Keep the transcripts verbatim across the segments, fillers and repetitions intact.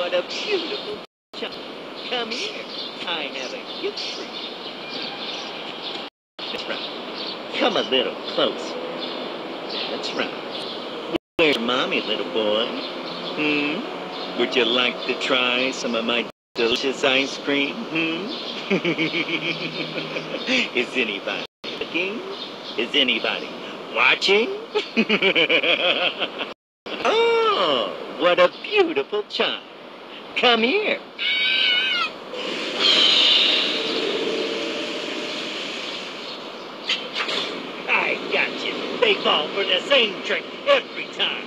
what a beautiful child. Come here. I have a gift for you. That's right. Come a little closer. That's right. Where's mommy, little boy? Hmm? Would you like to try some of my delicious ice cream? Hmm? Is anybody looking? Is anybody watching? Oh, what a beautiful child. Come here. I got you. They fall for the same trick every time.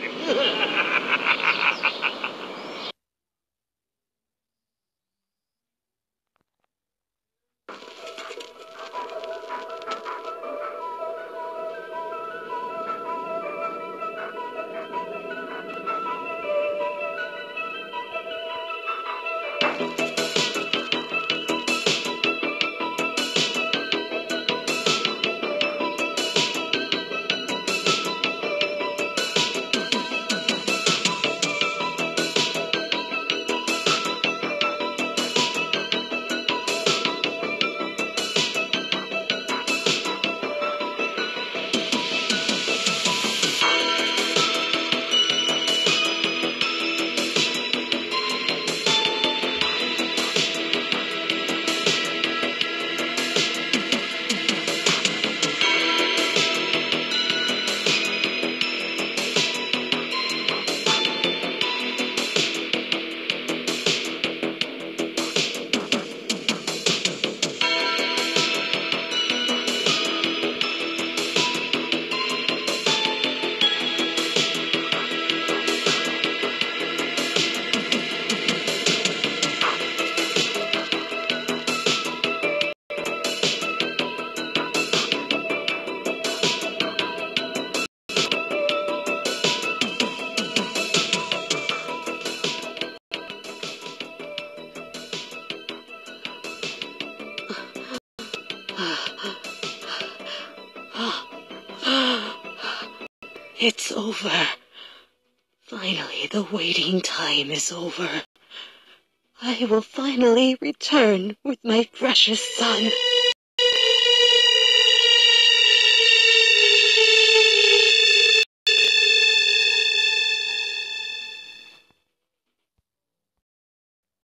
It's over. Finally, the waiting time is over. I will finally return with my precious son.